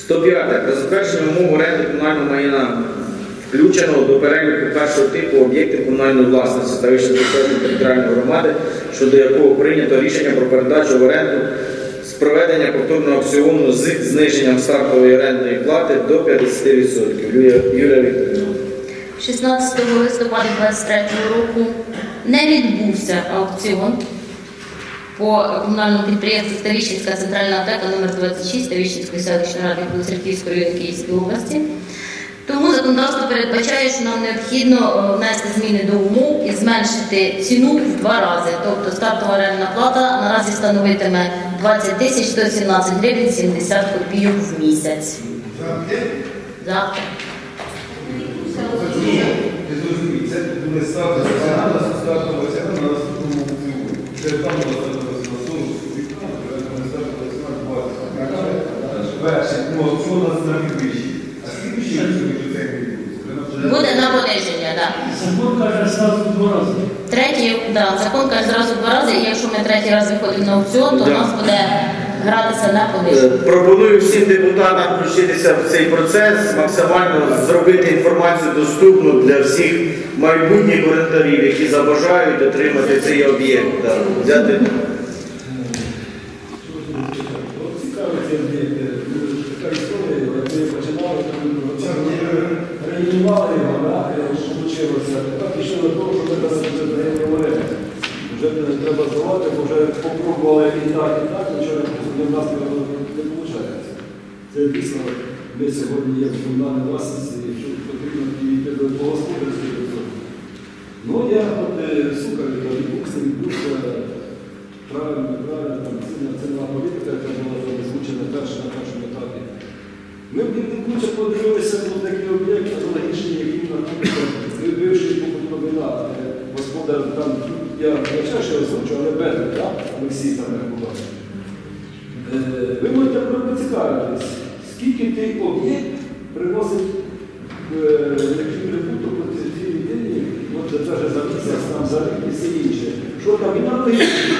105. Про затвердження умов оренди комунального майна, включеного до переліку першого типу об'єктів комунальної власності Ставищенської територіальної громади, щодо якого прийнято рішення про передачу в оренду з проведення повторного аукціону з зниженням стартової орендної плати до 50%. Юлія Вікторівна. 16 листопада 2023 року не відбувся аукціон по комунальному підприємству Ставищенська центральна аптека номер 26 Ставищенської селищної ради Білоцерківської району Київської області. Тому законодавство передбачає, що нам необхідно внести зміни до умов і зменшити ціну в 2 рази. Тобто стартова орендна плата наразі становитиме 20 117 гривень 70 копійок в місяць. За. Це буде стартова ціна на наступному Буде на пониження, так. Закон каже зразу 2 рази. Третій, так, закон каже зразу 2 рази, і якщо ми 3-й раз виходимо на аукціон, то у нас буде гратися на пониження. Пропоную всім депутатам включитися в цей процес, максимально зробити інформацію доступну для всіх майбутніх орендарів, які забажають отримати цей об'єкт. Взяти. Цікаво цей об'єкт. Така історія, як ми починали, реанімували його, що вчилося. Так пішло до того, що ми зараз вже даємо оренду. Вже не треба здавати, бо вже попробували і так, нічого в нас не виходить. Це дійсно, ми сьогодні є в комунальній власності, якщо потрібно підійти до господарської зони. Ну, я от слухаю, відбувся, правильно, там цінова політика, яка була озвучена на першому етапі. Ми б подивилися на такі об'єкти, аналогічні, які знаходяться, бивший комбінат, господар там, я вважаю, що я озвучу, але Бедер, так? Олексій там не була. Ви можете поцікавитись, скільки той об'єкт приносить такий прибуток у цій людині, от навіть за місяць, там, за рік і все інше. Що там, і нам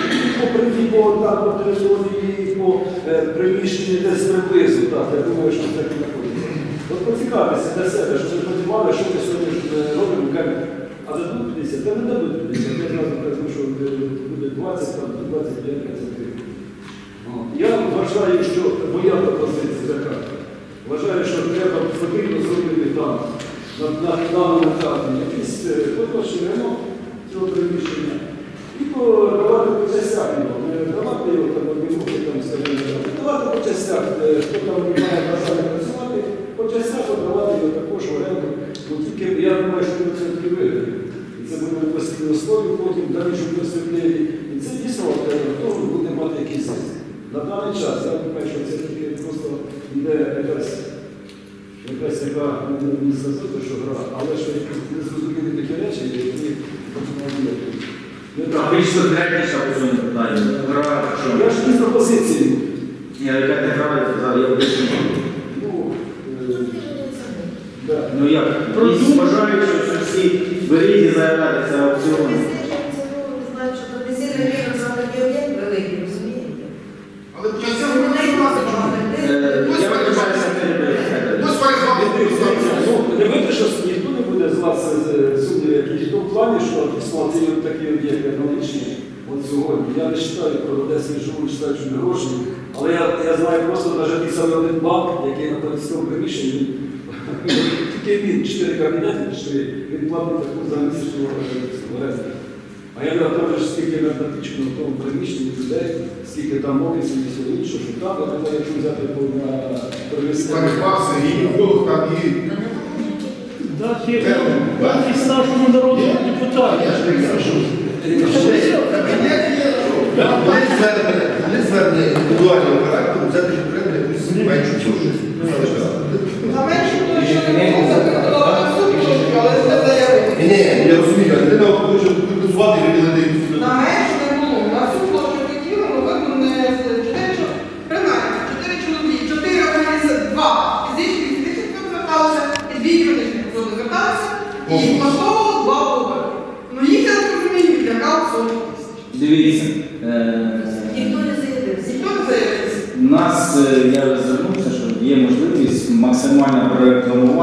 по території, по приміщенні десь приблизно, так, я думаю, що це знаходиться. От поцікавитися для себе, щоб ви розуміли, що ми сьогодні робимо, кажемо, а дадуть 50, та не дадуть 50, я одразу кажу, що буде 20, там, 25, 50. Я вважаю, що моя пропозиція така. Вважаю, що треба потрібно зробити там, на даному етапі, якийсь поточний ремонт цього приміщення і давати по частях його. Не давати його, там, одному, там, скажімо, давати по частях, хто там має бажання працювати, по частях давати його також в оренду. Тільки я думаю, що ми це відкривили. І це буде в основі потім, далі, щоб перспективі. І це дійсно, хто буде мати якийсь зиск. На даний час, я думаю, що це тільки просто йде якась така, не сказати, що гра, але що не зрозуміли такі речі, які починають діяти. Більше третіше аукціонне питання. Гра, що? Я ж дійсно позиції. Ні, яка не грає, я об'ясню. Ну як? Бажаю, що всі беріть і заявляються аукціони. Я вибачаюся, не вийде, що ніхто не буде з вас судді, якісь в тому плані, що дійсно ці такі об'єкти аналогічні от сьогодні. Я не вважаю про Одесу і живу, вважаю, що не гроші. Але я знаю просто навіть той самий один банк, який знаходиться в цьому приміщенні, тільки він, 4 кабінети, він платить таку за місячну оренду. А я не кажу, скільки енергетично в тому приміщенні людей, скільки там офісів і все інше, що там, але якщо взяти на привезти. Дати старшому народному депутату. Не звернення індивідуального характеру, взяти потрібно якусь меншу чужість. На меншу точно не можна запропонувати суд, але це заявити. Ні, я розумію, а людина хоче звати і людей. На меншу не було. На всю площу хотіли, але виконали 4 чоловіки, 4 організації, 2 фізичних зверталися, і 2 юридичних особи зверталися, і влаштовували 2 вибори. Ну їх я розумію, яка особа. Дивіться. Ніхто не заявився. Ніхто не заявився. У нас, я звернувся, що є можливість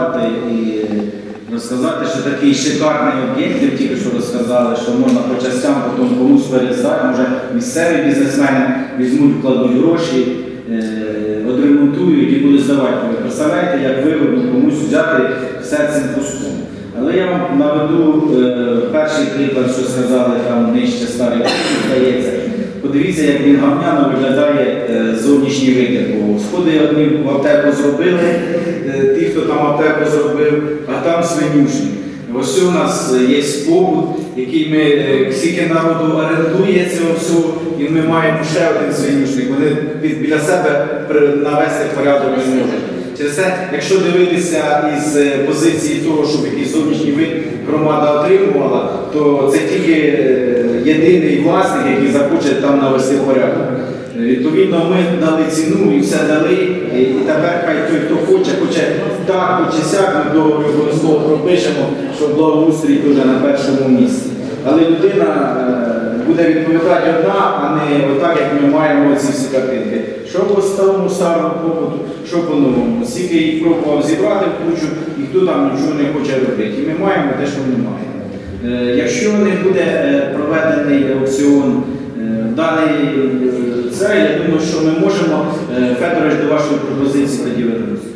презентувати і розказати, що такий шикарний об'єкт, ви тільки що розказали, що можна по частям потім комусь перездати, може місцеві бізнесмени візьмуть, вкладуть гроші, одремонтують і будуть здавати. Ви представляєте, як вигодно комусь взяти все цим куском. Але я вам наведу перший приклад, що сказали там нижче старий, здається. Подивіться, як він гавняно виглядає зовнішній вигляд. Сходи одні в аптеку зробили, ті, хто там аптеку зробив, а там свинюшник. Ось у нас є побут, який ми, скільки народу орендує цього всього, і ми маємо ще один свинюшник. Вони біля себе навести порядок не можуть. Через це, якщо дивитися із позиції того, щоб якийсь зовнішній вид громада отримувала, то це тільки єдиний власник, який захоче там навести порядок. Відповідно, ми дали ціну і все дали, і тепер хай той, хто хоче так, хоче сяк, ми договір обов'язково пропишемо, що благоустрій дуже на першому місці. Але людина буде відповідати одна, а не отак, як ми маємо ці всі картинки. Що по старому побуту, що по новому. Скільки їх пробував зібрати в кучу, і хто там нічого не хоче робити. І ми маємо те, що ми маємо. Якщо не буде проведений аукціон даний це, я думаю, що ми можемо, Федорович, до вашої пропозиції тоді вернутися.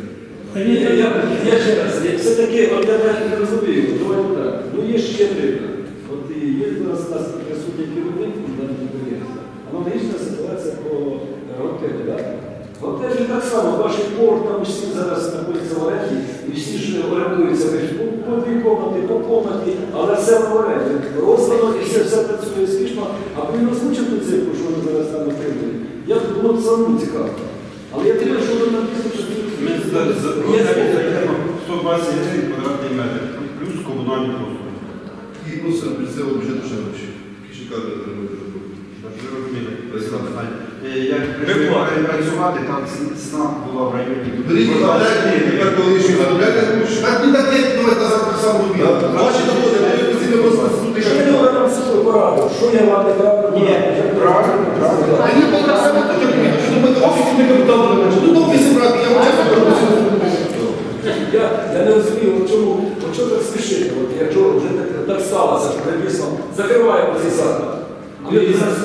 Я ще раз, все-таки, от я не розумію, давайте так, ну є ще приклад. От і є зараз у нас присутній керівник даного підприємства. Аналогічна ситуація по готелі, так? Готелі так само, ваш порт, там всі зараз знаходяться в оренді, і всі ж орендуються по дві комнати, по комнаті, але все в оренді. Роздано і все працює успішно. А ви не озвучив ту цифру, що ви зараз там отримали? Я думаю, це самому цікаво. Але я думаю, що ви написали, що Ми задаємо 120 гривень квадратний метр, плюс комунальні послуги. І плюс місцевого бюджету ще гроші. Шикарно зробити. Як працювати, там ціна була в районі. Беріть заявляйте, тепер коли ще заявляйте, так не так, як давайте завтра сам робити. Ваші доходи, ви постійно просто що я не говорю вам свою пораду? Що я вам не правильно? Ні, правильно. А ні, бо так само тут що ми офісі не капіталу не бачимо. Тут офісі брати, я вчасно переносив. Я не розумію, чому так спішити, якщо вже так сталося, що ми дійсно закриваємо цей заклад. Це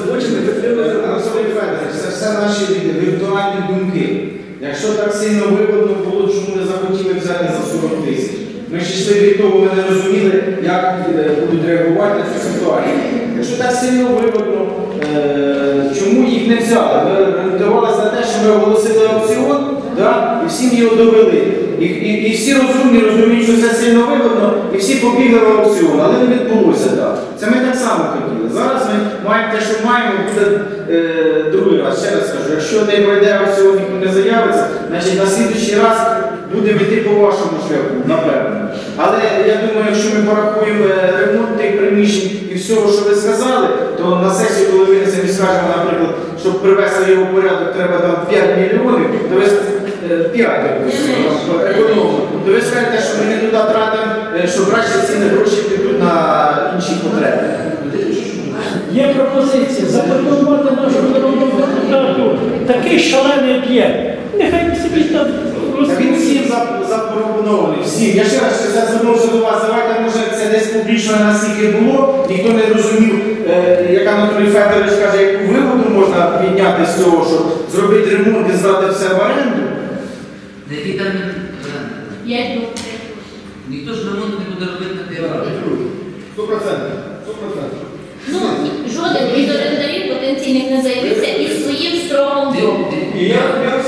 все наші віртуальні думки. Якщо так сильно вигодно було, чому не захотіли взяти за 40 тисяч? Ми ж йшли від того, ми не розуміли, як будуть реагувати на цю ситуацію. Якщо так сильно вигодно, чому їх не взяли? Ми орієнтувалися на те, що ми оголосили аукціон, да? І всім його довели. І всі розумні розуміють, що це сильно вигодно, і всі побігли в аукціон, але не відбулося так. Це ми так само хотіли. Зараз ми маємо те, що маємо, буде другий раз, ще раз скажу, якщо не пройде аукціон, ніхто не заявиться, значить на слідуючий раз будемо йти по вашому шляху, напевно. Але я думаю, якщо ми порахуємо ремонт тих приміщень і всього, що ви сказали, то на сесію, коли винесемо і скажемо, наприклад, щоб привести його в порядок, треба там 5 мільйонів, то ви 5 економно. То ви скажете, що ми не туди тратимо, що краще ці гроші підуть на інші потреби. Є пропозиція запропонувати нашому народному депутату такий шалений об'єкт. Нехай собі там Він всім запропонований, всім. Я ще раз звернувся до вас, давайте, може, це десь публічно наскільки було, ніхто не розумів, як Анатолій Федорович каже, яку вигоду можна підняти з цього, щоб зробити ремонт і здати все в оренду. На який термін? 5 років. Ніхто ж ремонт не буде робити на 5 років. 100%. Ну, жоден із орендарів потенційних не заявився із своїм строком договору. І я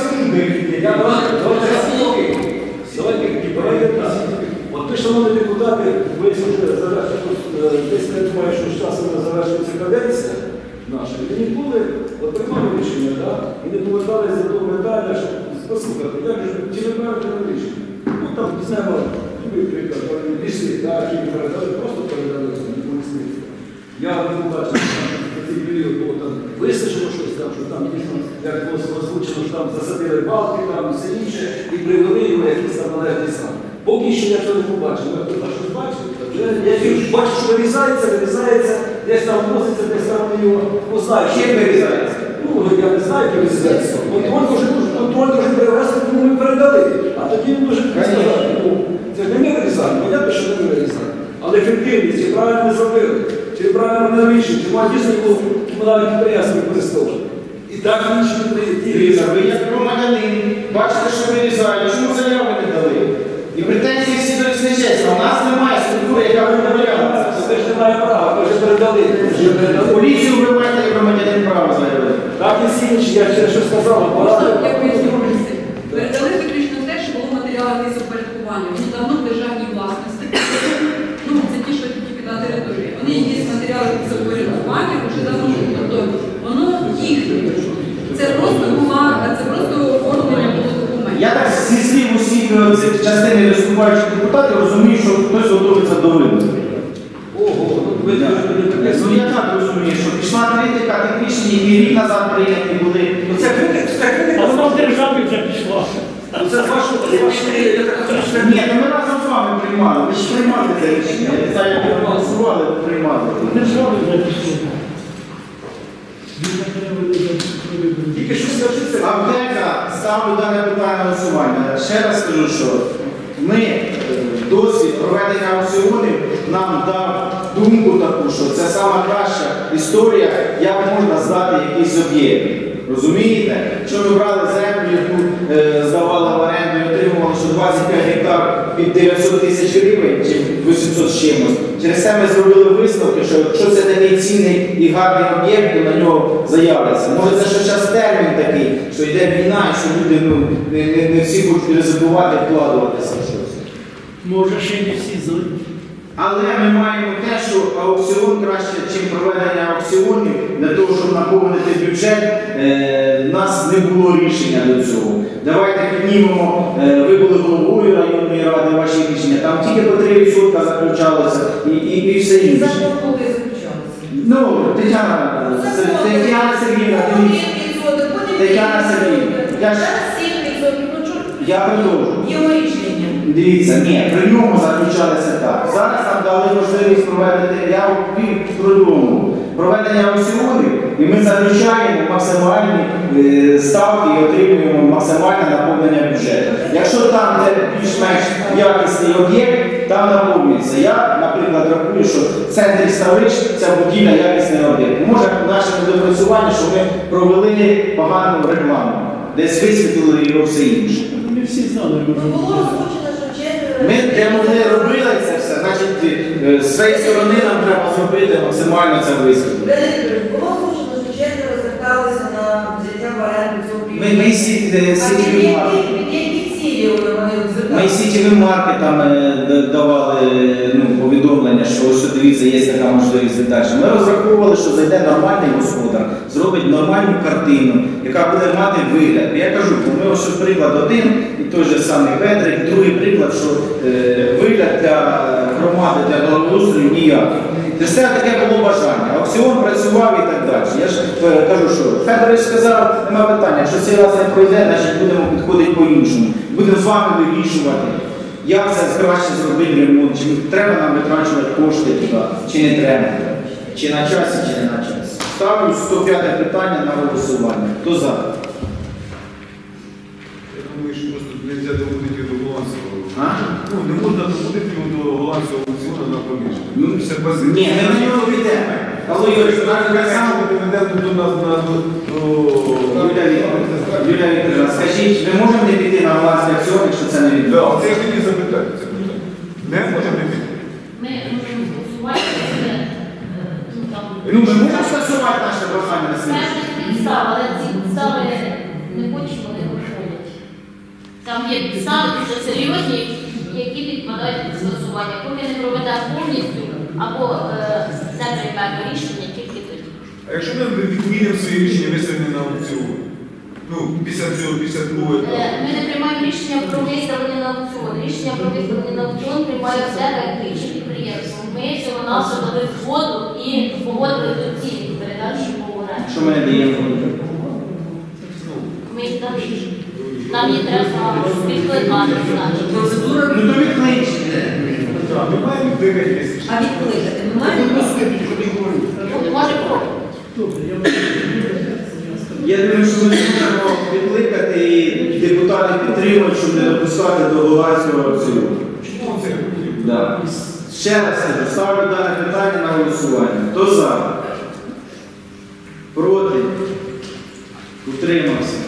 давайте порядок нас. От ви, шановні депутати, ви вже десь не думаю, що з часом завершується каденція наша. Ви ніколи приймали рішення, і не поверталися до того питання, що послухати, як же, чи не правильне рішення? Ну там, не знаю, приклад, пішли, і передали, просто передали місництво. Я не побачив, що в цей період було там висаджено щось там, що там дійсно, як було озвучено, що там засадили балки, там все інше, і привели його якийсь там належний сам. Поки що я цього не побачив. Я щось бачив, я бачу, що вирізається, десь там вноситься, десь там його, ну знаю, чим вирізається. Ну, я не знаю, як вирізається. Контроль дуже привезти, тому ми передали. А тоді він дуже сказати. приймаємо рішення, чи має дійсно комунальне підприємство використовувати. І так інші Дивіться, ви як громадянин, бачите, що вирізають, чому заяви не дали? І претензії всі до лісничества. У нас немає структури, яка виявляється. Це ж немає права, ви вже передали. Поліцію ви маєте як громадянин право заявити. Так і всі інші, я ще щось сказав. Я поясню комісії. Передали виключно те, що було матеріали упорядкування. Вони давно в державній власності. Ну, це ті, що тільки на території. Вони якісь матеріали упорядкування вже давно. Тобто воно їхнє. Це просто бумага, це просто оформлення документів. Я так зі слів усіх цих частини виступаючих депутатів розумію, що хтось готується до виборів. Ого, ви Ну я так розумію, що пішла критика тих рішень, які рік назад прийняті були. Ну це критика, А воно в державі вже пішло. це ваше, Ні, то ми разом з вами приймали. Ви ж приймали це рішення. Я не знаю, як ви голосували, ви приймали. В державі вже пішло. тільки що скажіться. Аптека, ставлю дане питання на голосування. Ще раз скажу, що ми досвід проведення аукціонів нам дав думку таку, що це сама краща історія, як можна здати якийсь об'єкт. Розумієте? Що ми брали землю, яку здавали в оренду і отримували, що 25 гектар під 900 тисяч гривень, чи 800 з чимось. Через це ми зробили висновки, що якщо це такий цінний і гарний об'єкт, то на нього заявляться. Може це що зараз термін такий, що йде війна, і що люди не всі хочуть ризикувати, вкладуватися в щось. Може, ще не всі знають. Але ми маємо те, що аукціон краще, ніж проведення аукціонів, для того, щоб наповнити бюджет, у нас не було рішення до цього. Давайте піднімемо, ви були головою районної ради, ваші рішення, там тільки по 3% заключалося і все інше. Ну, Тетяна Сергіївна, дивіться. Тетяна Сергіївна, я продовжу. Дивіться, ні, при ньому заключалося так. Зараз нам дали можливість проведення, я продумав, проведення аукціонів, і ми заключаємо максимальні ставки і отримуємо максимальне наповнення бюджету. Якщо там, де більш-менш якісний об'єкт, там наповнюється. Я, наприклад, рахую, що в центрі Ставич ця будівля якісний об'єкт. Може, наше недопрацювання, що ми провели погану рекламу, десь висвітлили його все інше. Не всі знали. Ми де могли робили це все, значить з своєї сторони нам треба зробити максимально це висвітлення. Було зручно, що чесно розверталися на взяття в оренду цього приміщення. Ми сітєві марки. Які цілі вони зверталися? Ми сітєві марки там давали повідомлення, що ось дивіться, є така можливість і далі. Ми розраховували, що зайде нормальний господар, зробить нормальну картину, яка буде мати вигляд. Я кажу, ми ось приклад один, і той же самий Ведрик, другий приклад, що вигляд для громади, для благоустрою ніякий. Це таке було бажання. Аукціон працював і так далі. Я ж кажу, що Федорович сказав, нема питання, якщо цей раз не пройде, значить будемо підходити по-іншому. Будемо з вами вирішувати, як це краще зробити ремонт, чи треба нам витрачувати кошти туди, чи не треба. Чи на часі, чи не на часі. Ставлю 105 питання на голосування. Хто за? Я думаю, що просто не можна доводити його до балансового. А? Ну, не можна доводити його до балансового аукціону на поміщення. Ну, Це позиція. ні, ми на нього підемо. Алло, Юрій, так само. Юлія Вікторівна, скажіть, ми можемо не піти на власний аукціон, якщо це не відбувається? Так, це я хотів запитати. Не можемо не піти. Ми можемо голосувати, Ну, ми можемо скасувати наше прохання на слід? певних підстав, але ці підстави не хочемо, вони виходять. Там є підстави дуже серйозні, які підпадають під скасування. Поки не проведемо повністю, або не приймемо рішення тільки тоді. А якщо ми відмінимо свої рішення, виставлені на аукціон? Ну, після цього, після другого етапу. Ми не приймаємо рішення про виставлення на аукціон. Рішення про виставлення на аукціон приймає себе як більше підприємство. Ми всього нас дали згоду і погодили до цілі передачі по оренді. Що ми не даємо? Ми їх дали. Нам її треба відкликати, значить. Процедура Ну, то відкличте. Ми маємо дивитися. А відкликати? Ми маємо Може про. Я думаю, що ми зможемо відкликати і депутати підтримують, щоб не допускати до Луганського аукціону. Чому це? Да. Ще раз кажу, ставлю дане питання на голосування. Хто за? Проти? Утримався.